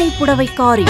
பச்சை புடவைக்காரி.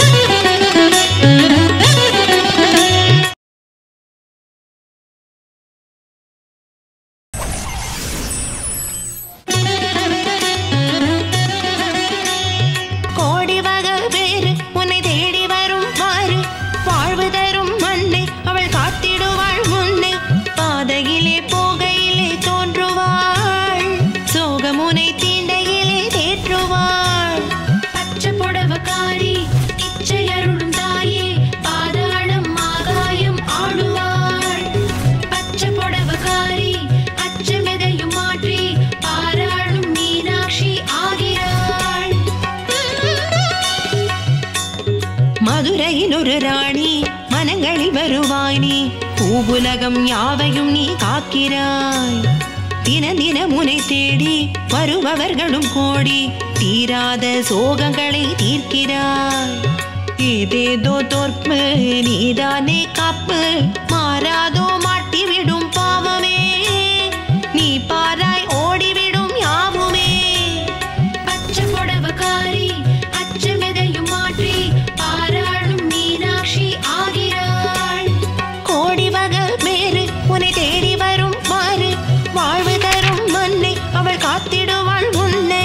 மதுரையினொரு ராணி மனங்களில் வருவாய் நீ, பூவுலகம் யாவையும் நீ காக்கிறாய். தின தினம் உன்னை தேடி வருபவர்களும் கோடி, தீராத சோகங்களை தீர்க்கிறாய். ஏதேதோ தோற்பு நீதானே காப்பு, மாறாதோ மாட்டிவிடும் பாவமே, நீ பாராய் ஓடிவிடும் யாவுமே. பச்சை புடவைக்காரி அச்சமெதையும் மாற்றி பாராளும் மீனாட்சி ஆகிறாள். கோடி வகை வேறு உன்னை தேடி வரும் மாறு, வாழ்வு தரும் மண்ணை அவள் காத்திடுவாள் உன்னை.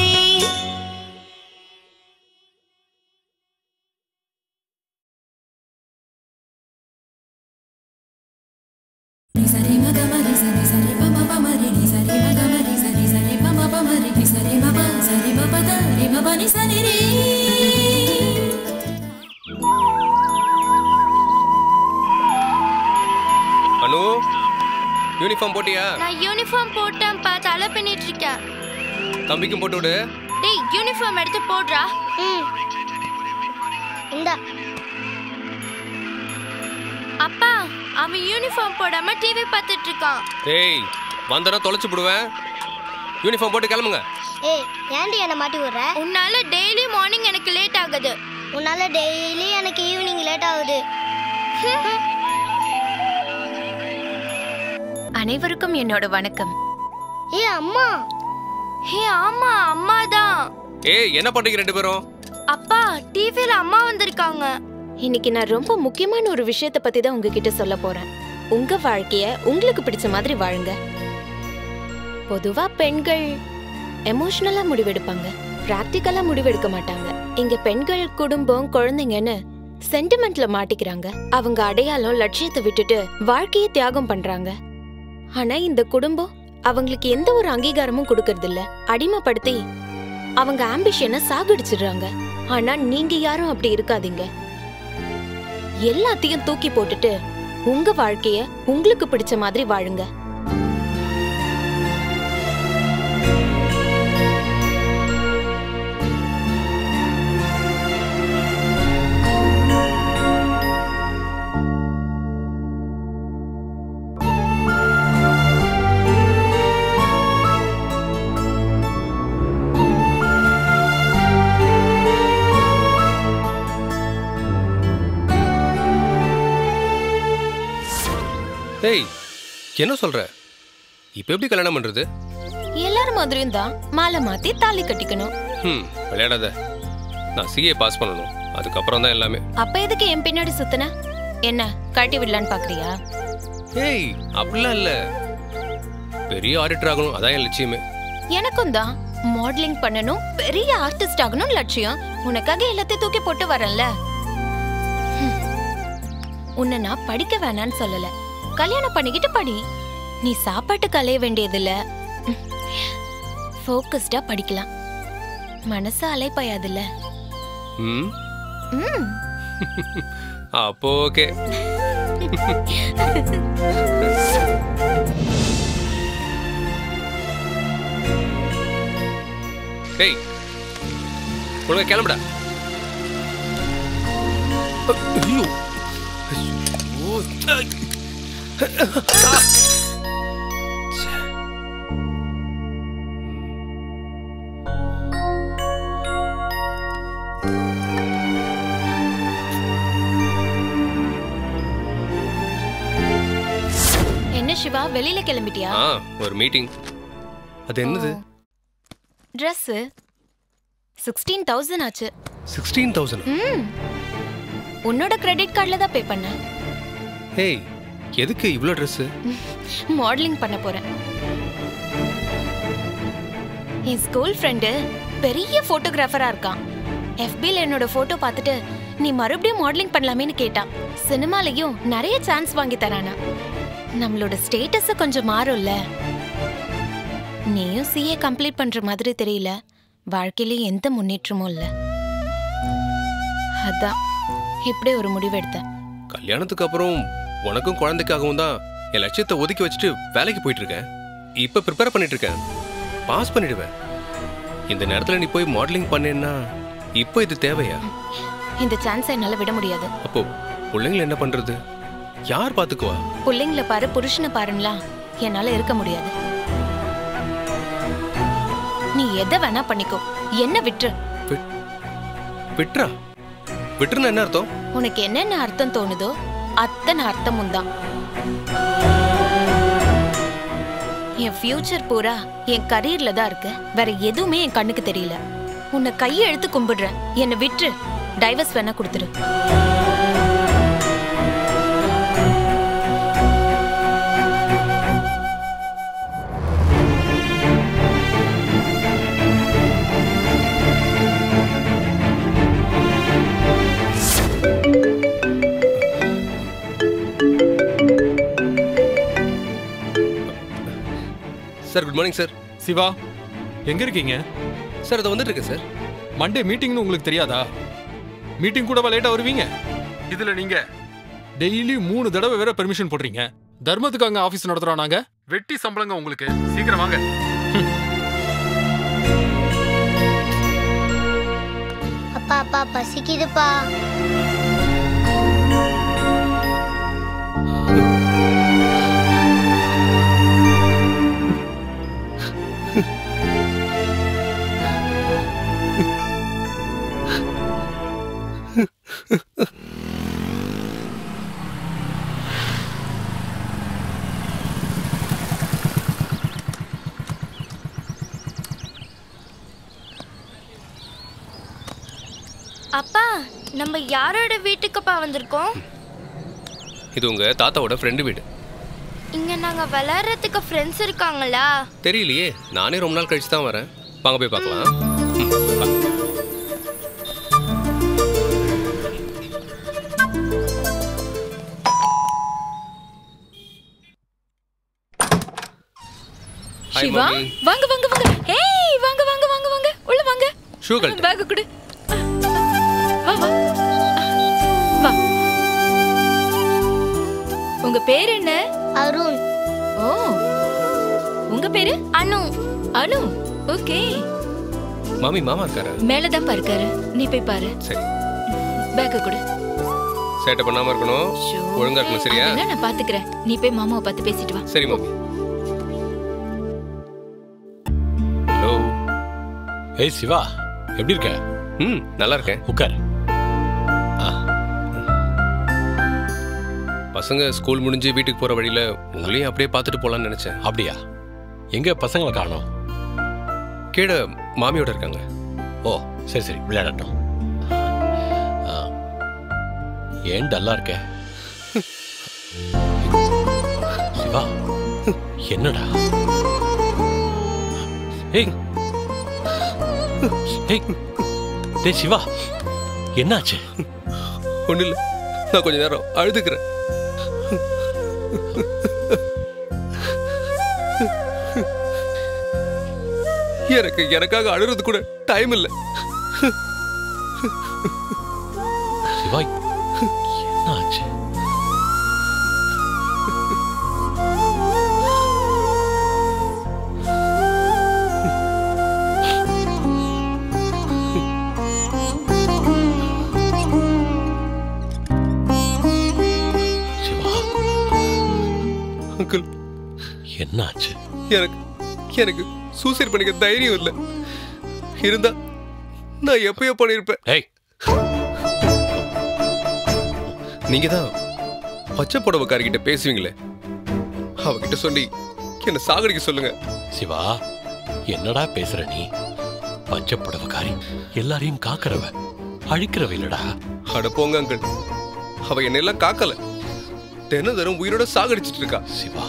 அனு, யூனிஃபார்ம் போட்டியா? நான் யூனிஃபார்ம் போட்டேன் பா, தலை பண்ணிட்டு இருக்கேன். தம்பிக்கும் போட்டு விடு. டேய் யூனிஃபார்ம் எடுத்து போடுறா. இந்தா. அப்பா அவன் யூனிஃபார்ம் போடாம டிவி பார்த்துட்டு இருக்கான். டேய் வந்தனா தொலைச்சு போடுவேன். யூனிஃபார்ம் போட்டு கிளம்புங்க. ஏய் ஏன்டி என்ன மாட்டி விடுற? உன்னால டெய்லி மார்னிங் எனக்கு லேட் ஆகுது. உன்னால டெய்லி எனக்கு ஈவினிங் லேட் ஆகுது. அனைவருக்கும் என்னோட வணக்கம். ஏய் அம்மா. ஹே ஆமா அம்மா தான். ஏய் என்ன பண்றீங்க ரெண்டு பேரும்? அப்பா டிவில அம்மா வந்திருக்காங்க. இன்னைக்கு நான் ரொம்ப முக்கியமான ஒரு விஷயத்தை பத்தி தான் உங்ககிட்ட சொல்ல போறேன். உங்க வாழ்க்கைய உங்களுக்கு பிடிச்ச மாதிரி வாழுங்க. பொதுவா பெண்கள் எமோஷனலா முடிவெடுப்பாங்க, பிராக்டிக்கலா முடிவெடுக்க மாட்டாங்க. இங்க பெண்கள் குடும்பம் குழந்தைங்கன்னு சென்டிமெண்ட்ல மாட்டிக்கிறாங்க. அவங்க அடையாளம் லட்சியத்தை விட்டுட்டு வாழ்க்கையை தியாகம் பண்றாங்க. ஆனா இந்த குடும்பம் அவங்களுக்கு எந்த ஒரு அங்கீகாரமும் கொடுக்கறது இல்ல, அடிமைப்படுத்தி அவங்க ஆம்பிஷனை சாகடிச்சிடுறாங்க. ஆனா நீங்க யாரும் அப்படி இருக்காதீங்க. எல்லாத்தையும் தூக்கி போட்டுட்டு உங்க வாழ்க்கைய உங்களுக்கு பிடிச்ச மாதிரி வாழுங்க. ஏய் என்ன சொல்ற? இப்ப எப்படி கல்யாணம் பண்றது? எல்லாரும் மாதிரியும் தான் மாலை மாத்தி தாலி கட்டிக்கணும். விளையாடாத. நான் சிஏ பாஸ் பண்ணணும், அதுக்கப்புறம் தான் எல்லாமே. அப்ப எதுக்கு என் பின்னாடி சுத்தின? என்ன கட்டி விடலான்னு பாக்குறியா? ஏய் அப்படிலாம் இல்ல, பெரிய ஆடிட்டர் ஆகணும், அதான் என் லட்சியமே. எனக்கும் தான் மாடலிங் பண்ணணும், பெரிய ஆர்டிஸ்ட் ஆகணும் லட்சியம். உனக்காக எல்லாத்தையும் தூக்கி போட்டு வரேன்ல. உன்னை நான் படிக்க வேணான்னு சொல்லல, கல்யாணம் பண்ணிக்கிட்டு படி. நீ சாப்பாட்டுக்கு அலைய வேண்டியதில்ல, ஃபோக்கஸ்டா படிக்கலாம். மனசு அலைப்பாயாதுல்ல. அப்போ ஓகே. ஏய் ஒழுங்கா கிளம்புடா. ஐயோ என்ன சிவா வெளியில கிளம்பிட்டியா? ஒரு மீட்டிங். அது என்னது? Dress 16,000 ஆச்சு. 16,000. உன்னோட கிரெடிட் கார்டில் தான் பே பண்ணேன். ஹேய், எதுக்கு இவ்ளோ ட்ரெஸ்? மாடலிங் பண்ண போறேன். என் ஸ்கூல் ஃப்ரெண்டு பெரிய போட்டோகிராஃபரா இருக்கான். FBல என்னோட போட்டோ பார்த்துட்டு நீ மறுபடியும் மாடலிங் பண்ணலாமேன்னு கேட்டான். சினிமாலையும் நிறைய சான்ஸ் வாங்கி தரானா. நம்மளோட ஸ்டேட்டஸ் கொஞ்சம் மாறும்ல. நீயும் CA கம்ப்ளீட் பண்ற மாதிரி தெரியல. வாழ்க்கையில எந்த முன்னேற்றமும் இல்ல. அதான் இப்படி ஒரு முடிவு எடுத்தேன். கல்யாணத்துக்கு அப்புறம் உனக்கும் குழந்தைக்காகவும் தான் என் லட்சியத்தை ஒதுக்கி வச்சுட்டு வேலைக்கு போயிட்டு இருக்கேன். இப்ப ப்ரிப்பேர் பண்ணிட்டு இருக்கேன். பாஸ் பண்ணிடுவேன். இந்த நேரத்துல நீ போய் மாடலிங் பண்ணேன்னா இப்போ இது தேவையா? இந்த சான்ஸை என்னால விட முடியாது. அப்போ பிள்ளைங்களை என்ன பண்றது? யார் பாத்துக்குவா? பிள்ளைங்கள பாரு, புருஷனை பாருங்களா, என்னால இருக்க முடியாது. நீ எதை வேணா பண்ணிக்கோ, என்ன விட்டுரு. விட்றா? விட்டுருன்னா என்ன அர்த்தம்? உனக்கு என்னென்ன அர்த்தம் தோணுதோ அத்தனை அர்த்தமும் தான். என் ஃபியூச்சர் பூரா என் கரியர்ல தான் இருக்கு. வேற எதுவுமே என் கண்ணுக்கு தெரியல. உன்னை கையை எடுத்து கும்பிடுறேன். என்னை விட்டு டைவர்ஸ் வேணா கொடுத்துரு. Sir, good morning sir. Siva, எங்க இருக்கீங்க? சார், அதை வந்துட்டு இருக்கேன் சார். மண்டே மீட்டிங்னு உங்களுக்கு தெரியாதா? மீட்டிங் கூடவா லேட்டா வருவீங்க? இதுல நீங்க டெய்லி 3 தடவை வேற பெர்மிஷன் போடுறீங்க. தர்மத்துக்கு அங்க ஆபீஸ் நடத்துறோம் நாங்க. வெட்டி சம்பளங்க உங்களுக்கு. சீக்கிரம் வாங்க. அப்பா அப்பா பசிக்குதுப்பா. அப்பா, நம்ம யாரோட வீட்டுக்குப்பா வந்திருக்கோம்? இது உங்க தாத்தாவோட ஃப்ரெண்டு வீடு. இங்க நாங்க விளையாடுறதுக்கு ஃப்ரெண்ட்ஸ் இருக்காங்களா? தெரியலையே, நானே ரொம்ப நாள் கழிச்சு தான் வரேன். வாங்க போய் பார்க்கலாம். சிவா, வாங்க வாங்க வாங்க. ஏய், வாங்க வாங்க வாங்க வாங்க. உள்ள வாங்க. ஷூ கழட்டு. பேக் கொடு. வா வா. வா. உங்க பேர் என்ன? அருண். ஓ. உங்க பேரு? அனு. அனு. ஓகே. மாமி, மாமா இருக்காரா? மேல தான் இருக்காரு. நீ போய் பாரு. சரி. பேக் கொடு. சேட்டை பண்ணாம இருக்கணும். ஒழுங்கா இருக்கணும், சரியா? நான் பாத்துக்கிறேன். நீ போய் மாமாவை பார்த்து பேசிட்டு வா. சரி மாமி. ஹலோ. ஏய் சிவா, எப்படி இருக்க? நல்லா இருக்கேன். உட்கார். பசங்க ஸ்கூல் முடிஞ்சு வீட்டுக்கு போற வழியில உங்களையும் அப்படியே பார்த்துட்டு போலான்னு நினைச்சேன். அப்படியா? எங்க பசங்களை காணோம்? கீழே மாமியோட இருக்காங்க. ஓ, சரி சரி, விளையாடட்டும். ஏன் டல்லா இருக்க? சிவா, என்னடா? ஏய் ஏய், டேய் சிவா, என்னாச்சு? ஒண்ணு இல்ல, நான் கொஞ்ச நேரம் அழுதுக்கிறேன். எனக்காக அழுறது கூட டைம் இல்ல. சிவா, என்னாச்சு? சிவா, அங்கிள், என்னாச்சு? எனக்கு சூசைட் பண்ணிக்க தைரியம் இல்ல. இருந்தா நான் எப்பயோ பண்ணிருப்பேன். ஏய், நீங்க தான் பச்சை புடவைக்காரிகிட்ட பேசுவீங்களே, அவகிட்ட சொல்லி என்ன சாகடிக்க சொல்லுங்க. சிவா, என்னடா பேசுற நீ? பஞ்ச புடவைக்காரி எல்லாரையும் காக்கிறவ. அழிக்கிறவ இல்லடா. அட போங்க அங்கிள், அவ என்னெல்லாம் காக்கல, தினம் உயிரோட சாகடிச்சிட்டு இருக்கா. சிவா,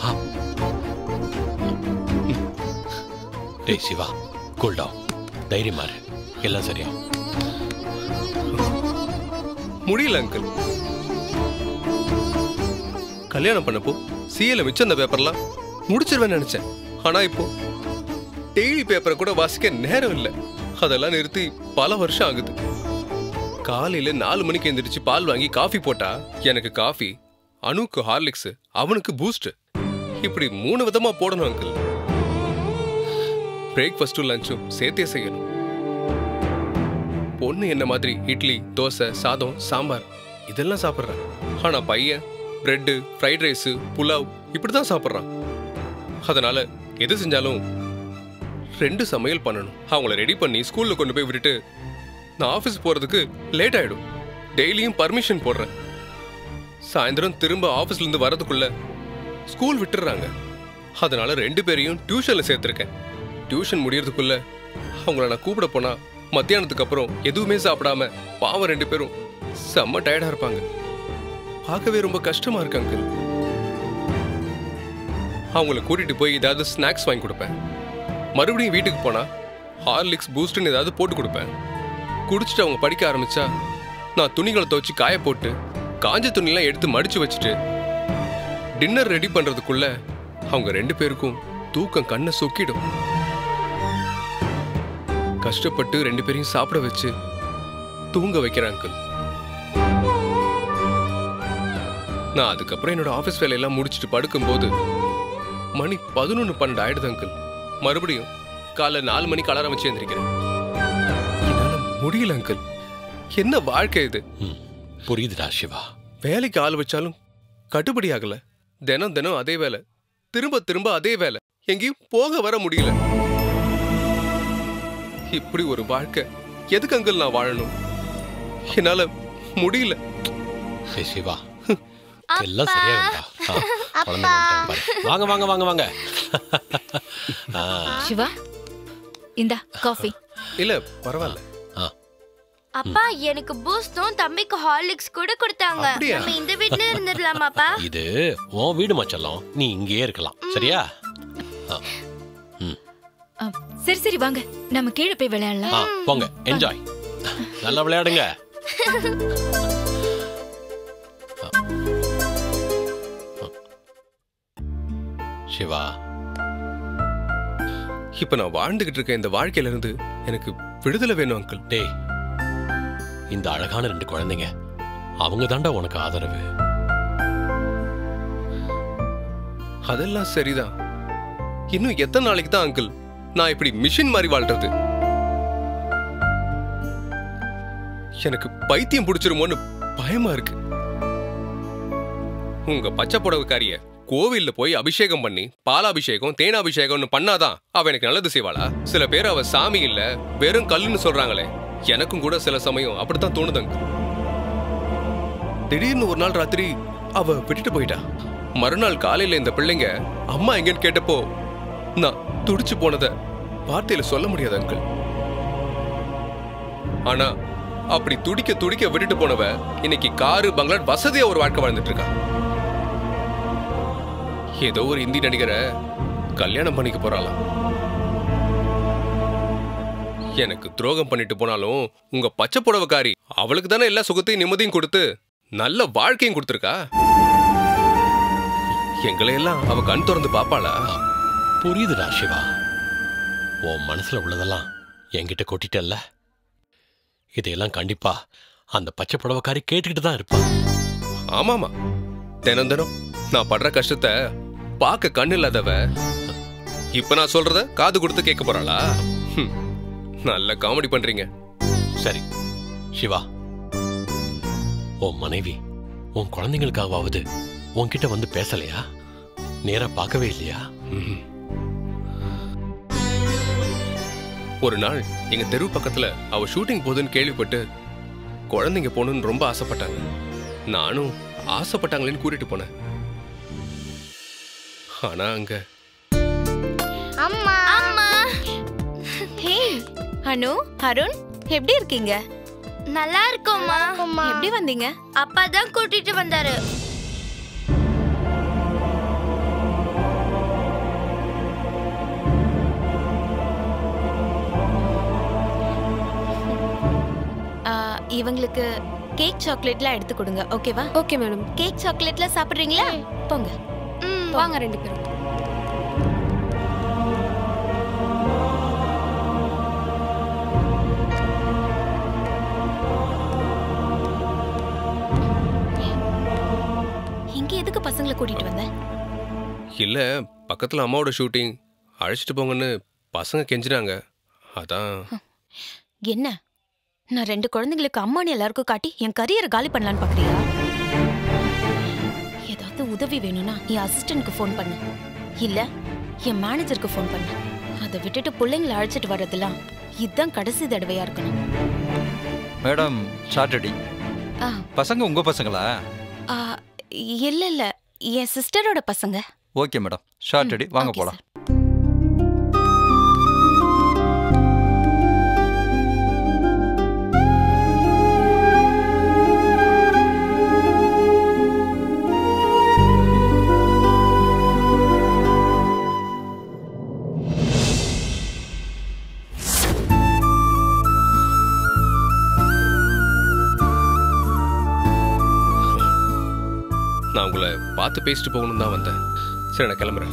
டேய் சிவா, கூல் டவுன், தைரியமா இரு, எல்லாம் சரியா முடியல அங்கிள். கல்யாணம் பண்ணப்போ சிஏல மிச்சம் அந்த பேப்பர்லாம் முடிச்சிருவேன்னு நினைச்சேன். ஆனா இப்போ டெய்லி பேப்பரை கூட வாசிக்க நேரம் இல்லை. அதெல்லாம் நிறுத்தி பல வருஷம் ஆகுது. காலையில 4 மணிக்கு எந்திரிச்சு பால் வாங்கி காஃபி போட்டா எனக்கு காஃபி, அனுக்கு ஹார்லிக்ஸ், அவனுக்கு பூஸ்ட், இப்படி 3 விதமா போடணும் அங்கிள். பிரேக்ஃபாஸ்டும் லஞ்சும் சேர்த்தே செய்யணும். பொண்ணு என்ன மாதிரி இட்லி, தோசை, சாதம், சாம்பார் இதெல்லாம் சாப்பிட்றான். ஆனா பையன் பிரெட்டு, ஃப்ரைட் ரைஸு, புலாவ் இப்படிதான் சாப்பிட்றான். அதனால எது செஞ்சாலும் 2 சமையல் பண்ணணும். அவங்கள ரெடி பண்ணி ஸ்கூல்ல கொண்டு போய் விட்டுட்டு நான் ஆஃபீஸ் போறதுக்கு லேட் ஆயிடும். டெய்லியும் பர்மிஷன் போடுறேன். சாயந்தரம் திரும்ப ஆஃபீஸ்ல இருந்து வரதுக்குள்ள ஸ்கூல் விட்டுறாங்க. அதனால 2 பேரையும் டியூஷன்ல சேர்த்திருக்கேன். டியூஷன் முடியறதுக்குள்ள அவங்கள நான் கூப்பிட போனா மத்தியானத்துக்கு அப்புறம் எதுவுமே சாப்பிடாம பாவம் 2 பேரும் செம்ம டயர்டா இருப்பாங்க. பார்க்கவே ரொம்ப கஷ்டமா இருக்கு அங்கிள். அவங்கள கூட்டிட்டு போய் ஏதாவது ஸ்நாக்ஸ் வாங்கி கொடுப்பேன். மறுபடியும் வீட்டுக்கு போனா ஹார்லிக்ஸ், பூஸ்ட்னு ஏதாவது போட்டு கொடுப்பேன். குடிச்சிட்டு அவங்க படிக்க ஆரம்பிச்சா நான் துணிகளை துவைச்சு காய போட்டு காஞ்ச துணிலாம் எடுத்து மடிச்சு வச்சுட்டு டின்னர் ரெடி பண்றதுக்குள்ள அவங்க 2 பேருக்கும் தூக்கம் கண்ணை சொக்கிடும். கஷ்டப்பட்டு 2 பேரையும் சாப்பிட வச்சு தூங்க வைக்கிறேன் அங்கிள். நான் அதுக்கப்புறம் என்னோட ஆபீஸ் வேலையெல்லாம் முடிச்சுட்டு படுக்கும்போது மணி 11-12 ஆயிடுது அங்கிள். மறுபடியும் காலை 4 மணிக்கு அலாரம் வச்சு எழுந்திருக்கிறேன். என்னால முடியல அங்கிள். என்ன வாழ்க்கை இது? புரியுதுடா சிவா. வேலைக்கு ஆள் வச்சாலும் கட்டுப்படி ஆகல. தினம் அதே வேலை, திரும்ப திரும்ப அதே வேலை, எங்கேயும் போக வர முடியல. இப்படி ஒரு வாழ்க்கை எதுக்கு அங்கிள் நான் வாழணும்? என்னால முடியல. சிவா, எல்லாம் சரியா வாங்க வாங்க வாங்க வாங்க. சிவா, இந்த காஃபி. இல்ல பரவாயில்ல. அப்பா, எனக்கு பூஸ்டும் தம்பிக்கு ஹார்லிக்ஸ் கூட கொடுத்தாங்க. நம்ம இந்த வீட்ல இருந்துடலாமாப்பா? இது உன் வீடு மச்சலாம், நீ இங்கேயே இருக்கலாம். சரியா? சரி சரி, வாங்க நம்ம கீழே போய் விளையாடலாம். போங்க, என்ஜாய், நல்லா விளையாடுங்க. சிவா, இப்ப நான் வாழ்ந்துகிட்டு இருக்க இந்த வாழ்க்கையில இருந்து எனக்கு விடுதலை வேணும் அங்கிள். டேய், இந்த அழகான 2 குழந்தைங்க, அவங்க தாண்டா உனக்கு ஆதரவு. அதெல்லாம் சரிதான். இன்னும் எத்தனை நாளைக்கு தான் அங்கிள் நான் இப்படி மிஷின் மாதிரி வாழ்றது? எனக்கு பைத்தியம் பிடிச்சிருமோன்னு பயமா இருக்கு. உங்க பச்சை புடவைக்காரிய கோவில்ல போய் அபிஷேகம் பண்ணி பாலாபிஷேகம், தேனாபிஷேகம்னு பண்ணாதான் அவ எனக்கு நல்லது செய்வாளா? சில பேர் அவ சாமி இல்ல வெறும் கல்லுன்னு சொல்றாங்களே, எனக்கும் கூட சில சமயம் அப்படித்தான் தோணுதுங்க. திடீர்னு ஒரு நாள் ராத்திரி அவ விட்டுட்டு போயிட்டா. மறுநாள் காலையில இந்த பிள்ளைங்க அம்மா எங்கன்னு கேட்டப்போ நான் துடிச்சு போனத வார்த்தையில சொல்ல முடியாது அங்கிள். ஆனா அப்படி துடிக்க துடிக்க விட்டுட்டு போனவ இன்னைக்கு காரு, பங்களா, வசதியா ஒரு வாழ்க்கை வாழ்ந்துட்டு இருக்கா. ஏதோ ஒரு இந்தி நடிகரை கல்யாணம் பண்ணிக்க போறாளாம். எனக்கு துரோகம் பண்ணிட்டு போனாலும் உங்க பச்சை புடவைக்காரி அவளுக்கு தானே எல்லா சுகத்தையும் நிம்மதியும் கொடுத்து நல்ல வாழ்க்கையும் கொடுத்துருக்கா. எங்களையெல்லாம் அவ கண் திறந்து பாப்பாளா? புரியுதுடா சிவா, உன் மனசுல உள்ளதெல்லாம் என்கிட்ட கொட்டிட்டல்ல. இதையெல்லாம் கண்டிப்பா அந்த பச்சை புடவைக்காரி கேட்டுக்கிட்டு தான் இருப்பா. ஆமாமா, தினம் நான் படுற கஷ்டத்தை பார்க்க கண்ணு இல்லாதவ இப்ப நான் சொல்றத காது கொடுத்து கேட்க போறாளா? நல்ல காமெடி பண்றீங்க. சரி சிவா, உன் மனைவி உன் குழந்தைங்களுக்காவது உன்கிட்ட வந்து பேசலையா? நேரா பார்க்கவே இல்லையா? ஒரு நாள் எங்க தெரு பக்கத்துல அவ ஷூட்டிங் போகுதுன்னு கேள்விப்பட்டு குழந்தைங்க போகணும்னு ரொம்ப ஆசைப்பட்டாங்க. நானும் ஆசைப்பட்டாங்களேன்னு கூட்டிட்டு போனேன். ஆனா அங்க அம்மா அம்மா. ஹே அனு, அருண், எப்படி இருக்கீங்க? நல்லா இருக்கோம்மா. எப்படி வந்தீங்க? அப்பா தான் கூட்டிட்டு வந்தாரு. இவங்களுக்கு கேக் சாக்லேட்லாம் எடுத்து கொடுங்க, ஓகேவா? Okay madam. கேக் சாக்லேட்ல சாப்பிடுறீங்களா? போங்க. வாங்க 2 பேரும். இங்க எதுக்கு பசங்களை கூட்டிட்டு வந்த? இல்ல பக்கத்துல அம்மாவோட ஷூட்டிங், அழைச்சிட்டு போங்கன்னு பசங்க கெஞ்சினாங்க, அதான். என்ன, நான் 2 குழந்தைங்களுக்கு அம்மானு எல்லாருக்கும் காட்டி என் கரியரை காலி பண்ணலான்னு பாக்குறியா? ஏதாவது உதவி வேணும்னா என் அசிஸ்டன்ட்க்கு ஃபோன் பண்ணு, இல்ல என் மேனேஜருக்கு ஃபோன் பண்ணு. அதை விட்டுட்டு பிள்ளைங்களை அழைச்சிட்டு வர்றதெல்லாம் இதுதான் கடைசி தடவையா இருக்கணும். மேடம் சாட்டர்டே பசங்க உங்க பசங்களா? இல்ல இல்ல, என் சிஸ்டரோட பசங்க. ஓகே மேடம், சாட்டர்டே வாங்க போலாம். நான் உங்களை பார்த்து பேசிட்டு போகணும்னு தான் வந்தேன். சரி நான் கிளம்புறேன்.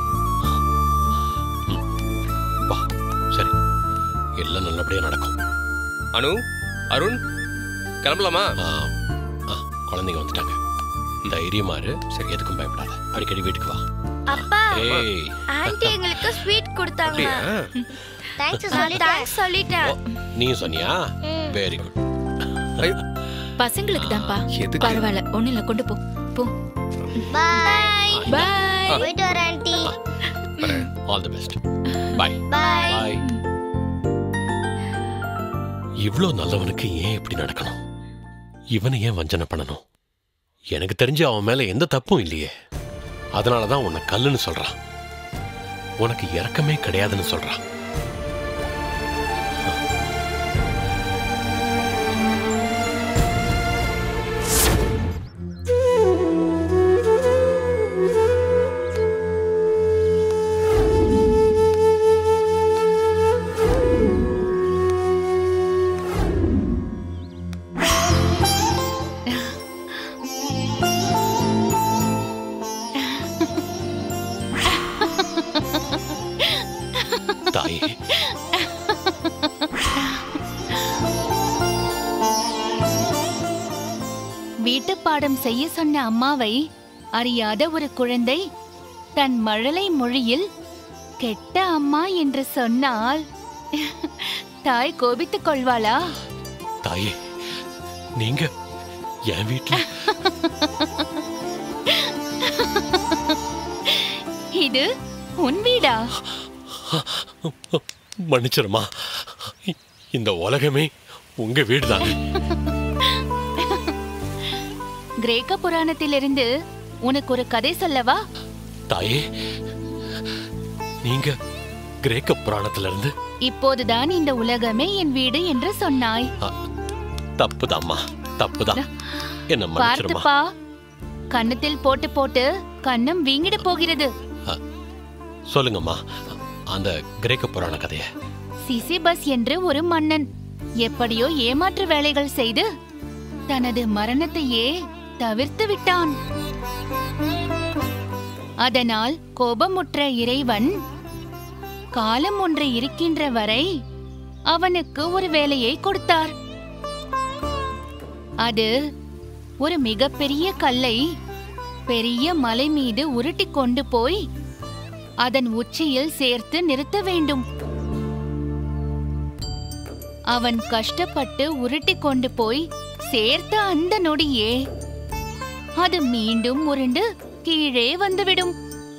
வா, சரி, எல்லாம் நல்லபடியா நடக்கும். அனு, அருண், கிளம்பலாமா? குழந்தைங்க வந்துட்டாங்க, தைரியமாரு. சரி, எதுக்கும் பயப்படாத, அடிக்கடி வீட்டுக்கு வா. அப்பா, ஆன்ட்டி எங்களுக்கு ஸ்வீட் கொடுத்தாங்க. தேங்க்ஸ் சொல்லிட்டேன். நீயும் சொன்னியா? Very good. பசங்களுக்கு தான்ப்பா. பரவாயில்ல, ஒண்ணு இல்ல, கொண்டு போ. போ. Bye bye. போயிட்டு வரேன் aunty. All the best. Bye. Bye. Bye. இவ்ளோ நல்லவனுக்கு ஏன் இப்படி நடக்கணும்? இவனை ஏன் வஞ்சனை பண்ணணும்? எனக்கு தெரிஞ்சு அவன் மேல எந்த தப்பும் இல்லையே. அதனாலதான் உன்னை கல்லுன்னு சொல்றான். உனக்கு இரக்கமே கிடையாதுன்னு சொல்றான். வீட்டு பாடம் செய்ய சொன்ன அம்மாவை அறியாத ஒரு குழந்தை தன் மழலை மொழியில் கெட்ட அம்மா என்று சொன்னால் தாய் கோபித்துக் கொள்வாளா? தாயே, நீங்க என் வீட்டுல இது உன் வீடா? மன்னிச்சிருமா, இந்த உலகமே உங்க வீடுதான். கிரேக்க புராணத்திலிருந்து உனக்கு ஒரு கதை சொல்லவா? தாயே, நீங்க கிரேக்க புராணத்திலிருந்து இப்போதுதான் இந்த உலகமே என் வீடு என்று சொன்னாய். தப்புதாம்மா, தப்புதான். என்ன மன்னிச்சிருமா. பார்த்துப்பா, கன்னத்தில் போட்டு போட்டு கன்னம் வீங்கிட போகிறது. சொல்லுங்கம்மா அந்த கிரேக்க புராண கதைய. சிசிபஸ் என்று ஒரு மன்னன் எப்படியோ ஏமாற்று வேலைகள் செய்து தனது மரணத்தையே தவிர்த்து விட்டான். அதனால் கோபமுற்ற இறைவன் காலம் ஒன்று இருக்கின்ற வரை அவனுக்கு ஒரு வேலையை கொடுத்தார். அது ஒரு மிகப்பெரிய கல்லை பெரிய மலை மீது உருட்டி கொண்டு போய் அதன் உச்சியில் சேர்த்து நிறுத்த வேண்டும். அவன் கஷ்டப்பட்டு உருட்டி கொண்டு போய் சேர்த்த அந்த நொடியே அது மீண்டும் உருண்டு கீழே வந்துவிடும்.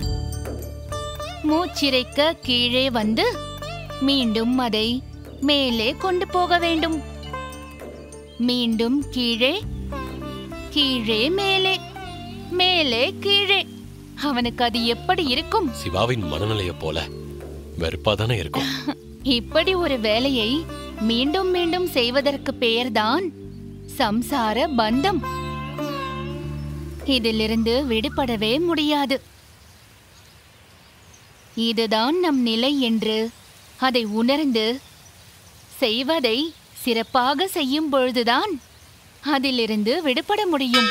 மூச்சிறைக்க கீழே வந்து மீண்டும் அதை மேலே கொண்டு போக வேண்டும். மீண்டும் கீழே, கீழே மேலே, மேலே கீழே. அவனுக்கு அது எப்படி இருக்கும்? சிவாவின் மனநிலைய போல வெறுப்பாதானே இருக்கும். இப்படி ஒரு வேலையை மீண்டும் மீண்டும் செய்வதற்கு பெயர்தான் சம்சார பந்தம். இதிலிருந்து விடுபடவே முடியாது. இதுதான் நம் நிலை என்று அதை உணர்ந்து செய்வதை சிறப்பாக செய்யும் பொழுதுதான் அதிலிருந்து விடுபட முடியும்.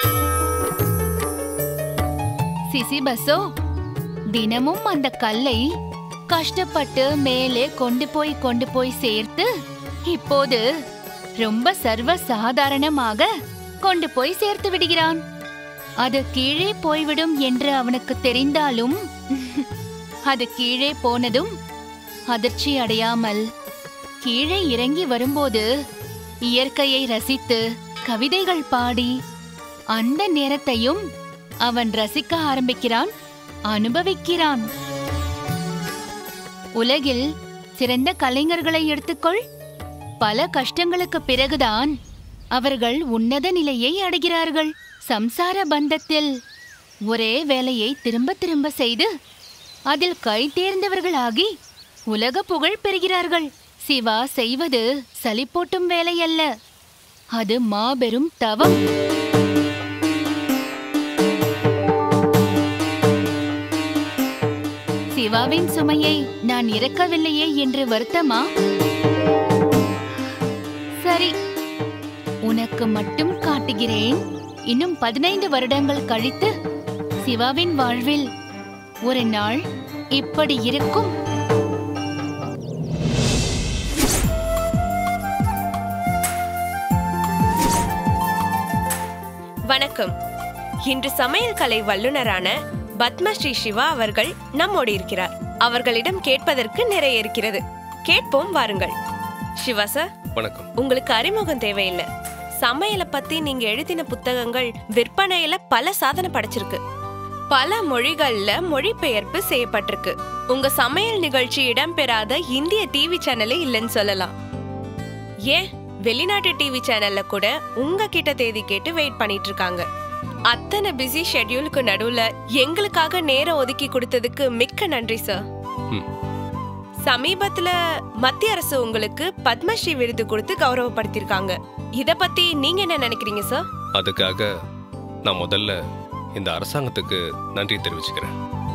சிசிபஸோ தினமும் அந்த கல்லை கஷ்டப்பட்டு மேலே கொண்டு போய் சேர்த்து இப்போது ரொம்ப சர்வ சாதாரணமாக கொண்டு போய் சேர்த்து விடுகிறான். அது கீழே போய்விடும் என்று அவனுக்கு தெரிந்தாலும் அது கீழே போனதும் அதிர்ச்சி அடையாமல் கீழே இறங்கி வரும்போது இயற்கையை ரசித்து கவிதைகள் பாடி அந்த நேரத்தையும் அவன் ரசிக்க ஆரம்பிக்கிறான், அனுபவிக்கிறான். உலகில் சிறந்த கலைஞர்களை எடுத்துக்கொள். பல கஷ்டங்களுக்கு பிறகுதான் அவர்கள் உன்னத நிலையை அடைகிறார்கள். சம்சார பந்தத்தில் ஒரே வேலையை திரும்ப திரும்ப செய்து அதில் கை தேர்ந்தவர்களாகி உலக புகழ் பெறுகிறார்கள். சிவா செய்வது சலிப்போட்டும் வேலை அல்ல, அது மாபெரும் தவம். சிவாவின் சுமையை நான் இறக்கவில்லையே என்று வருத்தமா? சரி, உனக்கு மட்டும் காட்டுகிறேன். இன்னும் 15 வருடங்கள் கழித்து சிவாவின் வாழ்வில் ஒரு நாள் இப்படி இருக்கும். வணக்கம். இன்று சமையல் கலை வல்லுநரான பத்மஸ்ரீ சிவா அவர்கள் நம்மோடு இருக்கிறார். அவர்களிடம் கேட்பதற்கு நிறைய இருக்கிறது. கேட்போம் வாருங்கள். சிவா சார், வணக்கம். உங்களுக்கு அறிமுகம் தேவையில்லை. சமையலை பத்தி நீங்க எழுதின புத்தகங்கள் விற்பனையில பல சாதனை படைச்சிருக்கு. பல மொழிகள்ல மொழிபெயர்ப்பு செய்யப்பட்டிருக்கு. உங்க சமையல் நிகழ்ச்சி இடம்பெறாத இந்திய டிவி சேனலே இல்லைன்னு சொல்லலாம். ஏன் வெளிநாட்டு டிவி சேனல்ல கூட உங்ககிட்ட தேதி கேட்டு வெயிட் பண்ணிட்டு இருக்காங்க. அத்தனை பிஸி ஷெட்யூலுக்கு நடுவுல எங்களுக்காக நேரம் ஒதுக்கி கொடுத்ததுக்கு மிக்க நன்றி சார். சமீபத்துல மத்திய அரசு உங்களுக்கு பத்மஸ்ரீ விருது கொடுத்து கௌரவப்படுத்திருக்காங்க. இத பத்தி நீங்க என்ன நினைக்கிறீங்க சார்? அதுக்காக நான் முதல்ல இந்த அரசாங்கத்துக்கு நன்றி தெரிவிச்சுக்கிறேன்.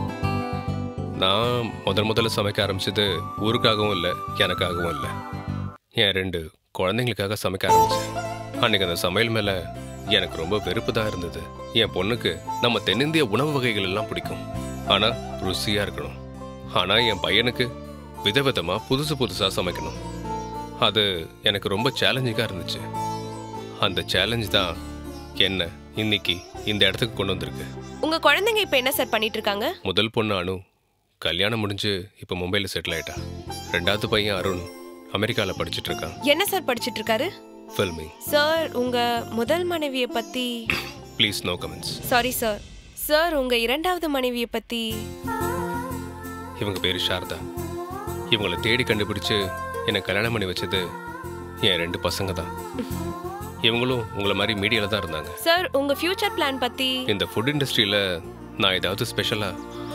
நான் முதல்ல சமைக்க ஆரம்பிச்சது ஊருக்காகவும் இல்லை, எனக்காகவும் இல்லை, என் 2 குழந்தைங்களுக்காக சமைக்க ஆரம்பிச்சேன். அன்னைக்கு அந்த சமையல் மேல எனக்கு ரொம்ப வெறுப்பு தான் இருந்தது. என் பொண்ணுக்கு நம்ம தென்னிந்திய உணவு வகைகள் எல்லாம் பிடிக்கும், ஆனா ருசியா இருக்கணும். ஆனா என் பையனுக்கு விதவிதமா புதுசா சமைக்கணும். அது எனக்கு ரொம்ப சேலஞ்சிங்கா இருந்துச்சு. அந்த சேலஞ்ச் தான் என்ன இன்னைக்கு இந்த இடத்துக்கு கொண்டு வந்திருக்கு. உங்க குழந்தைங்க இப்ப என்ன சார் பண்ணிட்டு இருக்காங்க? முதல் பொண்ணு அனு கல்யாணம் முடிஞ்சு இப்ப மும்பைல செட்டில் ஆயிட்டா. 2வது பையன் அருண் அமெரிக்கால படிச்சிட்டு இருக்கான். என்ன சார் படிச்சிட்டு இருக்காரு? ஃபில்மிங். சார், உங்க முதல் மனைவியை பத்தி please no comments. Sorry sir. Sir, உங்க 2வது மனைவியை பத்தி? இவங்க பேரு சாரதா. இவங்களை தேடி கண்டுபிடிச்சு என்னை கல்யாணம் பண்ணி வச்சது என் 2 பசங்க தான். இவங்களும் உங்களை மாதிரி மீடியால தான் இருந்தாங்க. சார், உங்க ஃபியூச்சர் பிளான் பத்தி? இந்த ஃபுட் இண்டஸ்ட்ரியில நான் ஏதாவது ஸ்பெஷலா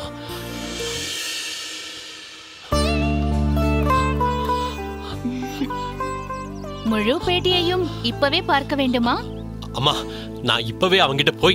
முழு பேட்டியையும் இப்பவே பார்க்க வேண்டுமா? அம்மா, நான் இப்பவே அவங்கிட்ட போய்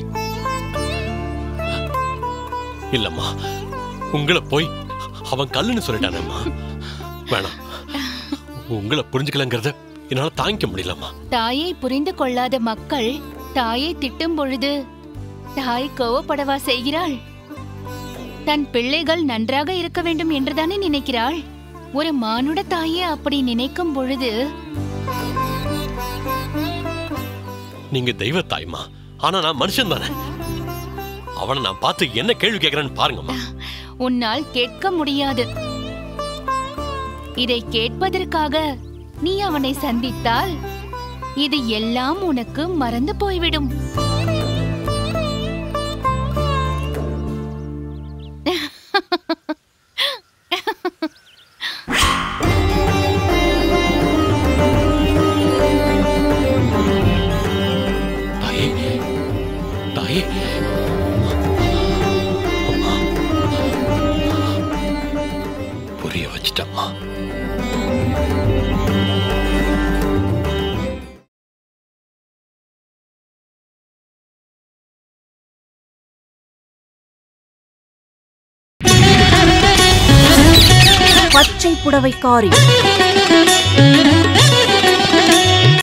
இல்லம்மா, உங்களை போய் அவன் கல்லுன்னு சொல்லிட்டானேம்மா. வேணாம், உங்களை புரிஞ்சுக்கலங்கிறத என்னால தாங்கிக்க முடியலம்மா. தாயை புரிந்து கொள்ளாத மக்கள் தாயை திட்டும் பொழுது தாய் கோவப்படவா செய்கிறாள்? தன் பிள்ளைகள் நன்றாக இருக்க வேண்டும் என்றுதானே நினைக்கிறாள். ஒரு மானுட தாயே அப்படி நினைக்கும் பொழுது நீங்க தெய்வ தாய்மா, ஆனா நான் மனுஷன் தானே. அவனை நான் பார்த்து என்ன கேள்வி கேட்கிறேன்னு பாருங்கம்மா. உன்னால் கேட்க முடியாது. இதை கேட்பதற்காக நீ அவனை சந்தித்தால் இது எல்லாம் உனக்கு மறந்து போய்விடும். புரிய வச்சிட்டம்மா. பச்சை புடவைக்காரி.